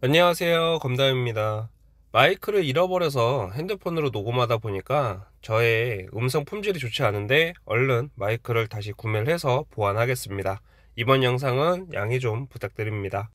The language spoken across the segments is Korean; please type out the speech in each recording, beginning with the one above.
안녕하세요, 검담입니다. 마이크를 잃어버려서 핸드폰으로 녹음하다 보니까 저의 음성 품질이 좋지 않은데 얼른 마이크를 다시 구매를 해서 보완하겠습니다. 이번 영상은 양해 좀 부탁드립니다.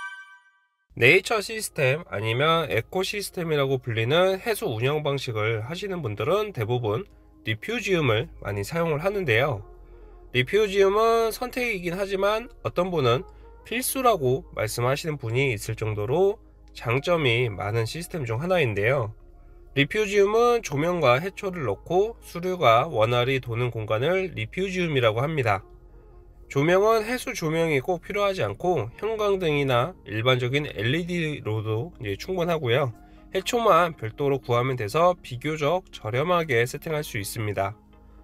네이처 시스템 아니면 에코 시스템이라고 불리는 해수 운영 방식을 하시는 분들은 대부분 리퓨지움을 많이 사용을 하는데요. 리퓨지움은 선택이긴 하지만 어떤 분은 필수라고 말씀하시는 분이 있을 정도로 장점이 많은 시스템 중 하나인데요. 리퓨지움은 조명과 해초를 넣고 수류가 원활히 도는 공간을 리퓨지움이라고 합니다. 조명은 해수 조명이 꼭 필요하지 않고 형광등이나 일반적인 LED로도 충분하고요. 해초만 별도로 구하면 돼서 비교적 저렴하게 세팅할 수 있습니다.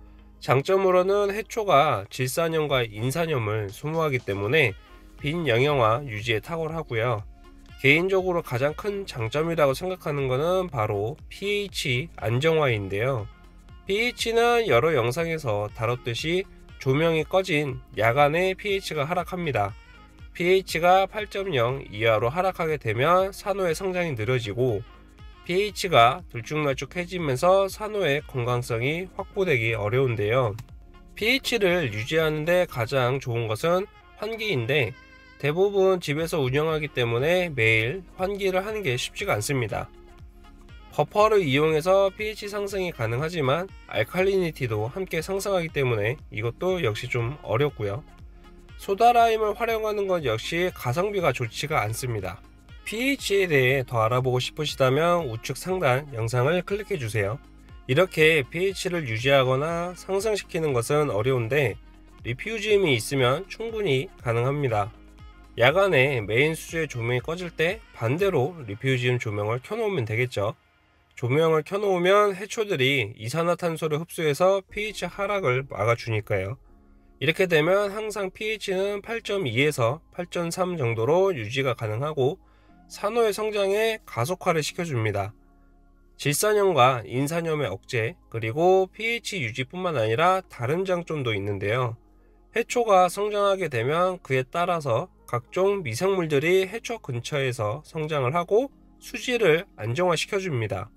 장점으로는 해초가 질산염과 인산염을 소모하기 때문에 빈 영양화 유지에 탁월하고요. 개인적으로 가장 큰 장점이라고 생각하는 것은 바로 pH 안정화인데요. pH는 여러 영상에서 다뤘듯이 조명이 꺼진 야간에 pH가 하락합니다. pH가 8.0 이하로 하락하게 되면 산호의 성장이 느려지고 pH가 들쭉날쭉해지면서 산호의 건강성이 확보되기 어려운데요. pH를 유지하는데 가장 좋은 것은 환기인데 대부분 집에서 운영하기 때문에 매일 환기를 하는 게 쉽지가 않습니다. 버퍼를 이용해서 pH 상승이 가능하지만 알칼리니티도 함께 상승하기 때문에 이것도 역시 좀 어렵고요. 소다라임을 활용하는 것 역시 가성비가 좋지가 않습니다. pH에 대해 더 알아보고 싶으시다면 우측 상단 영상을 클릭해 주세요. 이렇게 pH를 유지하거나 상승시키는 것은 어려운데 리퓨지움이 있으면 충분히 가능합니다. 야간에 메인 수조의 조명이 꺼질 때 반대로 리퓨지움 조명을 켜놓으면 되겠죠. 조명을 켜놓으면 해초들이 이산화탄소를 흡수해서 pH 하락을 막아주니까요. 이렇게 되면 항상 pH는 8.2에서 8.3 정도로 유지가 가능하고 산호의 성장에 가속화를 시켜줍니다. 질산염과 인산염의 억제, 그리고 pH 유지뿐만 아니라 다른 장점도 있는데요. 해초가 성장하게 되면 그에 따라서 각종 미생물들이 해초 근처에서 성장을 하고 수질을 안정화시켜줍니다.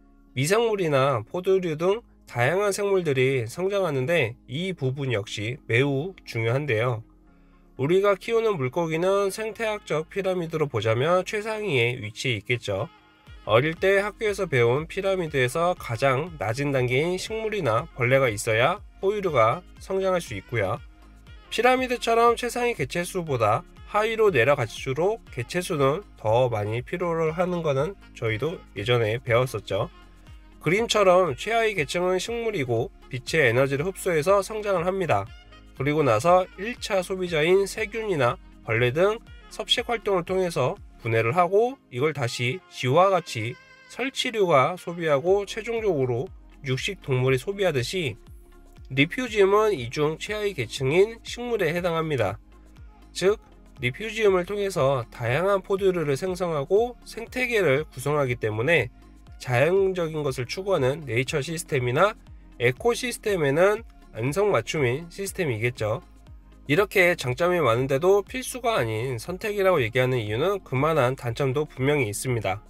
미생물이나 포도류 등 다양한 생물들이 성장하는데 이 부분 역시 매우 중요한데요. 우리가 키우는 물고기는 생태학적 피라미드로 보자면 최상위에 위치해 있겠죠. 어릴 때 학교에서 배운 피라미드에서 가장 낮은 단계인 식물이나 벌레가 있어야 포유류가 성장할 수 있고요. 피라미드처럼 최상위 개체수보다 하위로 내려갈수록 개체수는 더 많이 필요로 하는 것은 저희도 예전에 배웠었죠. 그림처럼 최하위 계층은 식물이고 빛의 에너지를 흡수해서 성장을 합니다. 그리고 나서 1차 소비자인 세균이나 벌레 등 섭식 활동을 통해서 분해를 하고 이걸 다시 쥐와 같이 설치류가 소비하고 최종적으로 육식 동물이 소비하듯이 리퓨지움은 이중 최하위 계층인 식물에 해당합니다. 즉 리퓨지움을 통해서 다양한 포도류를 생성하고 생태계를 구성하기 때문에 자연적인 것을 추구하는 네이처 시스템이나 에코 시스템에는 안성맞춤인 시스템이겠죠. 이렇게 장점이 많은데도 필수가 아닌 선택이라고 얘기하는 이유는 그만한 단점도 분명히 있습니다.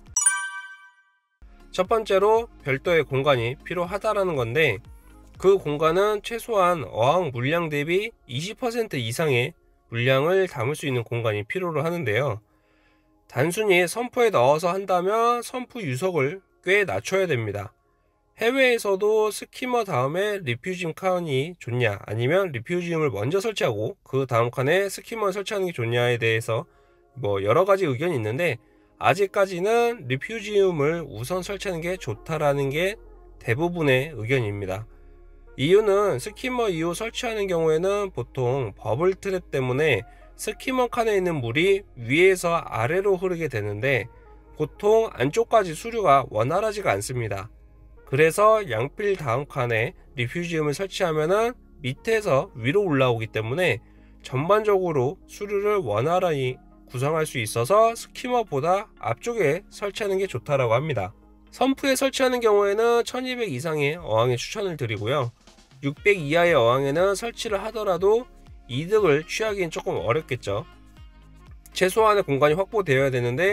첫 번째로 별도의 공간이 필요하다라는 건데 그 공간은 최소한 어항 물량 대비 20% 이상의 물량을 담을 수 있는 공간이 필요로 하는데요. 단순히 선프에 넣어서 한다면 선프 유속을 꽤 낮춰야 됩니다. 해외에서도 스키머 다음에 리퓨지움 칸이 좋냐 아니면 리퓨지움을 먼저 설치하고 그 다음 칸에 스키머를 설치하는 게 좋냐에 대해서 여러가지 의견이 있는데 아직까지는 리퓨지움을 우선 설치하는 게 좋다라는 게 대부분의 의견입니다. 이유는 스키머 이후 설치하는 경우에는 보통 버블 트랩 때문에 스키머 칸에 있는 물이 위에서 아래로 흐르게 되는데 보통 안쪽까지 수류가 원활하지가 않습니다. 그래서 양필 다음 칸에 리퓨지움을 설치하면은 밑에서 위로 올라오기 때문에 전반적으로 수류를 원활히 구성할 수 있어서 스키머보다 앞쪽에 설치하는 게 좋다라고 합니다. 선프에 설치하는 경우에는 1200 이상의 어항에 추천을 드리고요. 600 이하의 어항에는 설치를 하더라도 이득을 취하기는 조금 어렵겠죠. 최소한의 공간이 확보되어야 되는데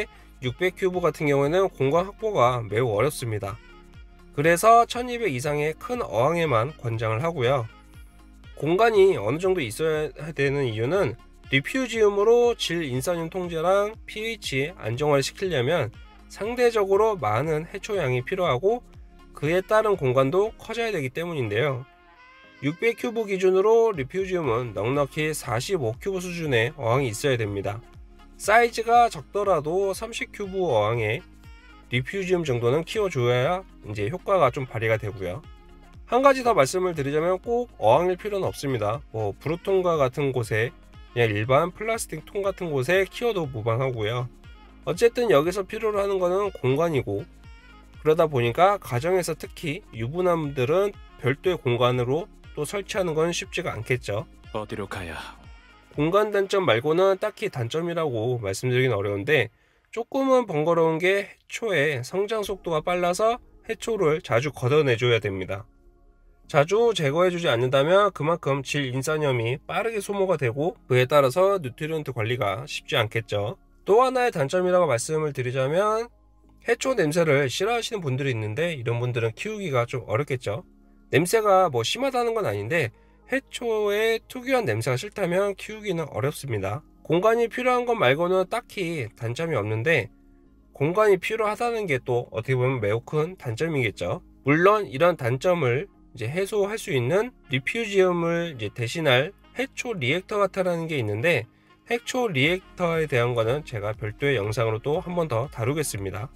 600큐브 같은 경우에는 공간 확보가 매우 어렵습니다. 그래서 1200 이상의 큰 어항에만 권장을 하고요. 공간이 어느 정도 있어야 되는 이유는 리퓨지움으로 질 인산염 통제랑 pH 안정화를 시키려면 상대적으로 많은 해초량이 필요하고 그에 따른 공간도 커져야 되기 때문인데요. 600큐브 기준으로 리퓨지움은 넉넉히 45큐브 수준의 어항이 있어야 됩니다. 사이즈가 적더라도 30큐브 어항에 리퓨지움 정도는 키워줘야 이제 효과가 좀 발휘가 되고요. 한 가지 더 말씀을 드리자면 꼭 어항일 필요는 없습니다. 부루통과 같은 곳에 그냥 일반 플라스틱 통 같은 곳에 키워도 무방하고요. 어쨌든 여기서 필요로 하는 거는 공간이고, 그러다 보니까 가정에서 특히 유부남들은 별도의 공간으로 또 설치하는 건 쉽지가 않겠죠. 어디로 가야? 공간 단점 말고는 딱히 단점이라고 말씀드리긴 어려운데, 조금은 번거로운 게 해초의 성장 속도가 빨라서 해초를 자주 걷어내줘야 됩니다. 자주 제거해주지 않는다면 그만큼 질 인산염이 빠르게 소모가 되고 그에 따라서 뉴트리언트 관리가 쉽지 않겠죠. 또 하나의 단점이라고 말씀을 드리자면 해초 냄새를 싫어하시는 분들이 있는데 이런 분들은 키우기가 좀 어렵겠죠. 냄새가 심하다는 건 아닌데 해초의 특유한 냄새가 싫다면 키우기는 어렵습니다. 공간이 필요한 것 말고는 딱히 단점이 없는데 공간이 필요하다는 게 또 어떻게 보면 매우 큰 단점이겠죠. 물론 이런 단점을 이제 해소할 수 있는 리퓨지움을 이제 대신할 해초 리액터 같다라는 게 있는데 해초 리액터에 대한 거는 제가 별도의 영상으로 또 한 번 더 다루겠습니다.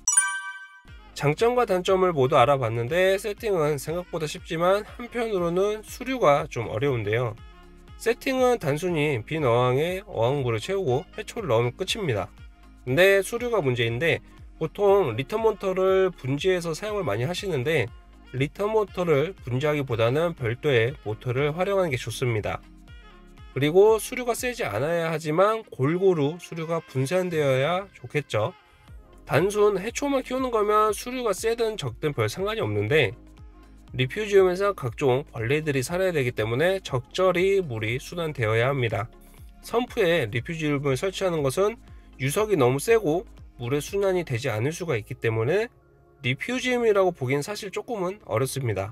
장점과 단점을 모두 알아봤는데 세팅은 생각보다 쉽지만 한편으로는 수류가 좀 어려운데요. 세팅은 단순히 빈 어항에 어항물을 채우고 해초를 넣으면 끝입니다. 근데 수류가 문제인데 보통 리턴 모터를 분지해서 사용을 많이 하시는데 리턴 모터를 분지하기보다는 별도의 모터를 활용하는 게 좋습니다. 그리고 수류가 세지 않아야 하지만 골고루 수류가 분산되어야 좋겠죠. 단순 해초만 키우는 거면 수류가 세든 적든 별 상관이 없는데 리퓨지움에서 각종 벌레들이 살아야 되기 때문에 적절히 물이 순환되어야 합니다. 선프에 리퓨지움을 설치하는 것은 유석이 너무 세고 물의 순환이 되지 않을 수가 있기 때문에 리퓨지움이라고 보기엔 사실 조금은 어렵습니다.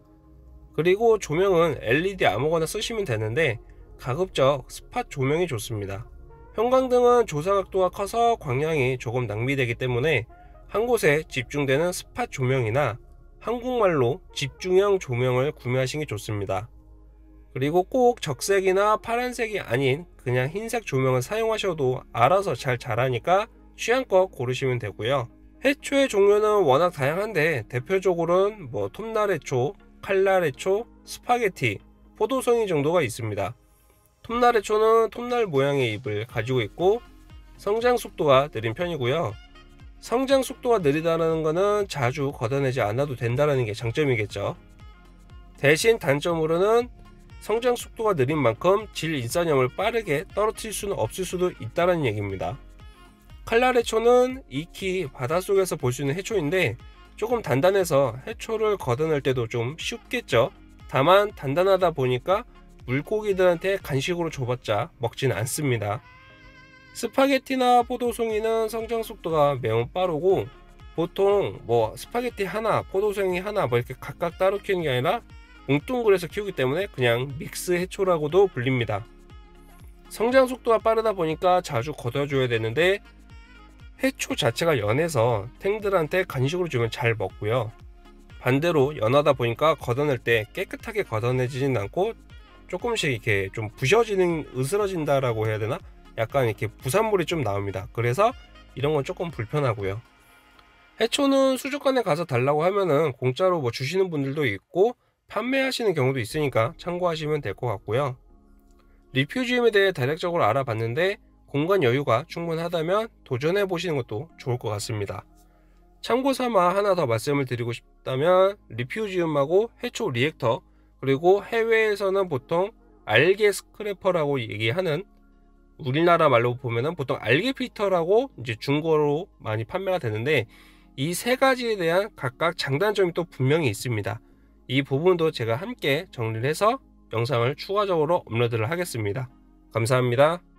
그리고 조명은 LED 아무거나 쓰시면 되는데 가급적 스팟 조명이 좋습니다. 형광등은 조사각도가 커서 광량이 조금 낭비되기 때문에 한 곳에 집중되는 스팟 조명이나 한국말로 집중형 조명을 구매하시는 게 좋습니다. 그리고 꼭 적색이나 파란색이 아닌 그냥 흰색 조명을 사용하셔도 알아서 잘 자라니까 취향껏 고르시면 되고요. 해초의 종류는 워낙 다양한데 대표적으로는 톱날해초, 칼날해초, 스파게티, 포도송이 정도가 있습니다. 톱날해초는 톱날 모양의 잎을 가지고 있고 성장 속도가 느린 편이고요. 성장 속도가 느리다는 것은 자주 걷어내지 않아도 된다는 게 장점이겠죠. 대신 단점으로는 성장 속도가 느린 만큼 질 인산염을 빠르게 떨어뜨릴 수는 없을 수도 있다는 얘기입니다. 칼날해초는 익히 바닷속에서 볼 수 있는 해초인데 조금 단단해서 해초를 걷어낼 때도 좀 쉽겠죠. 다만 단단하다 보니까 물고기들한테 간식으로 줘봤자 먹진 않습니다. 스파게티나 포도송이는 성장 속도가 매우 빠르고 보통 스파게티 하나, 포도송이 하나 이렇게 각각 따로 키우는 게 아니라 뭉뚱그려서 키우기 때문에 그냥 믹스 해초라고도 불립니다. 성장 속도가 빠르다 보니까 자주 걷어줘야 되는데 해초 자체가 연해서 탱들한테 간식으로 주면 잘 먹고요. 반대로 연하다 보니까 걷어낼 때 깨끗하게 걷어내지는 않고 조금씩 이렇게 좀 부셔지는, 으스러진다라고 해야 되나? 약간 이렇게 부산물이 좀 나옵니다. 그래서 이런 건 조금 불편하고요. 해초는 수족관에 가서 달라고 하면은 공짜로 주시는 분들도 있고 판매하시는 경우도 있으니까 참고하시면 될 것 같고요. 리퓨지움에 대해 대략적으로 알아봤는데 공간 여유가 충분하다면 도전해 보시는 것도 좋을 것 같습니다. 참고 삼아 하나 더 말씀을 드리고 싶다면 리퓨지움하고 해초 리액터, 그리고 해외에서는 보통 알게 스크래퍼라고 얘기하는, 우리나라 말로 보면은 보통 알게 필터라고 이제 중고로 많이 판매가 되는데 이 세 가지에 대한 각각 장단점이 또 분명히 있습니다. 이 부분도 제가 함께 정리를 해서 영상을 추가적으로 업로드를 하겠습니다. 감사합니다.